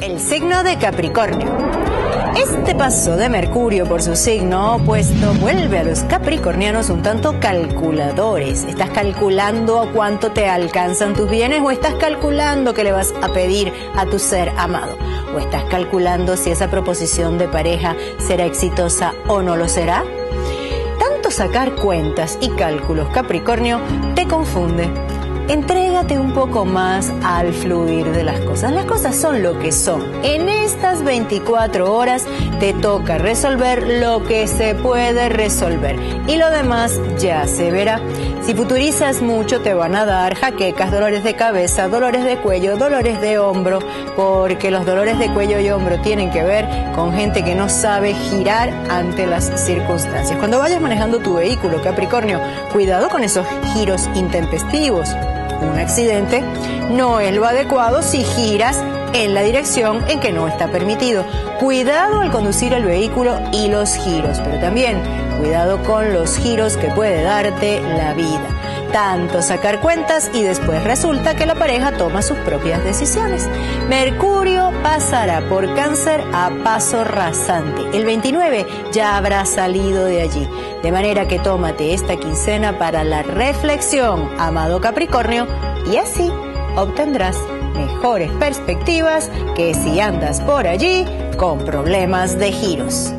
el signo de Capricornio. Este paso de Mercurio por su signo opuesto vuelve a los capricornianos un tanto calculadores. ¿Estás calculando a cuánto te alcanzan tus bienes o estás calculando qué le vas a pedir a tu ser amado? ¿O estás calculando si esa proposición de pareja será exitosa o no lo será? Tanto sacar cuentas y cálculos, Capricornio, te confunde. Entrégate un poco más al fluir de las cosas. Las cosas son lo que son. En estas 24 horas te toca resolver lo que se puede resolver y lo demás ya se verá. Si futurizas mucho te van a dar jaquecas, dolores de cabeza, dolores de cuello, dolores de hombro, porque los dolores de cuello y hombro tienen que ver con gente que no sabe girar ante las circunstancias. Cuando vayas manejando tu vehículo, Capricornio, cuidado con esos giros intempestivos. Un accidente no es lo adecuado si giras en la dirección en que no está permitido. Cuidado al conducir el vehículo y los giros, pero también cuidado con los giros que puede darte la vida. Tanto sacar cuentas y después resulta que la pareja toma sus propias decisiones. Mercurio pasará por Cáncer a paso rasante. El 29 ya habrá salido de allí. De manera que tómate esta quincena para la reflexión, amado Capricornio, y así obtendrás mejores perspectivas que si andas por allí con problemas de giros.